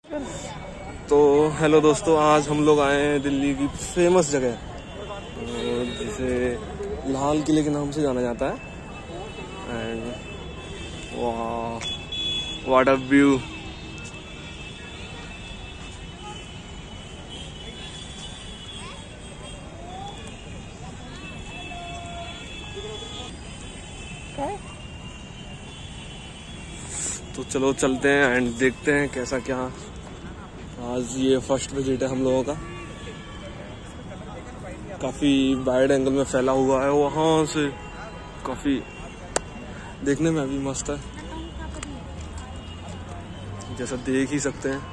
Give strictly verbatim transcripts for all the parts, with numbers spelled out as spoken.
तो हेलो दोस्तों, आज हम लोग आए हैं दिल्ली की फेमस जगह जिसे लाल किले के नाम से जाना जाता है। एंड वाह, व्हाट अ व्यू। तो चलो चलते हैं एंड देखते हैं कैसा क्या। आज ये फर्स्ट विजिट है हम लोगों का। काफी वाइड एंगल में फैला हुआ है, वहां से काफी देखने में अभी मस्त है, जैसा देख ही सकते हैं।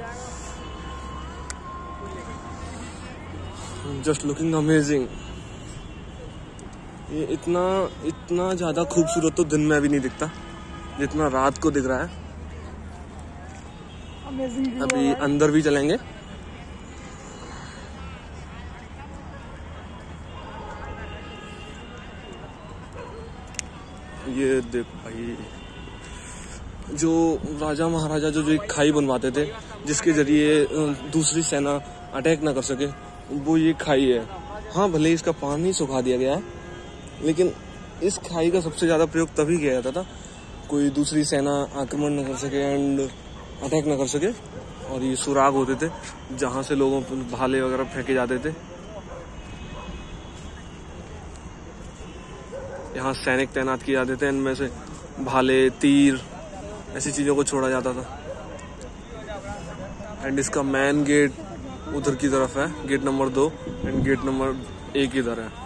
Just looking amazing. ये इतना इतना ज्यादा खूबसूरत तो दिन में अभी नहीं दिखता जितना रात को दिख रहा है। अभी अंदर भी चलेंगे। ये देख भाई, जो राजा महाराजा जो जो एक खाई बनवाते थे जिसके जरिए दूसरी सेना अटैक ना कर सके, वो ये खाई है। हाँ, भले इसका पानी सुखा दिया गया है, लेकिन इस खाई का सबसे ज्यादा प्रयोग तभी किया जाता था कोई दूसरी सेना आक्रमण न कर सके एंड अटैक न कर सके। और ये सुराग होते थे जहां से लोगों पर भाले वगैरह फेंके जाते थे। यहाँ सैनिक तैनात किए जाते थे, इनमें से भाले, तीर, ऐसी चीजों को छोड़ा जाता था। एंड इसका मेन गेट उधर की तरफ है, गेट नंबर दो, एंड गेट नंबर एक इधर है।